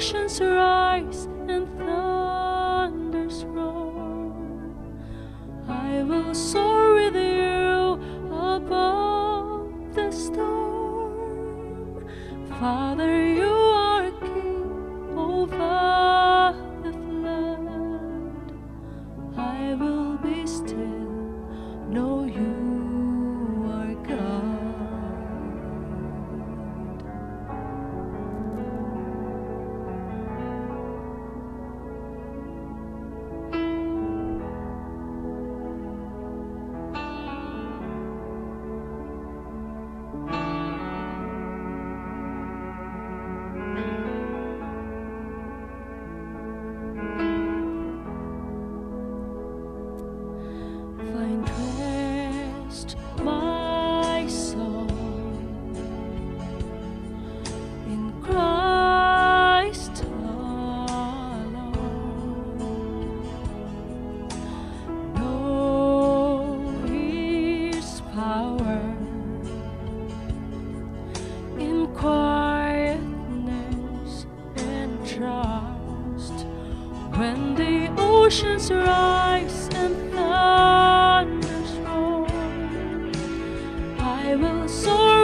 oceans rise and thunders roar, I will soar with you above the storm. Father, you are king over the flood. I will be still, know you are God. Find rest, my soul, in Christ alone. Know His power in quietness and trust. When the oceans rise and thunders roar, I will soar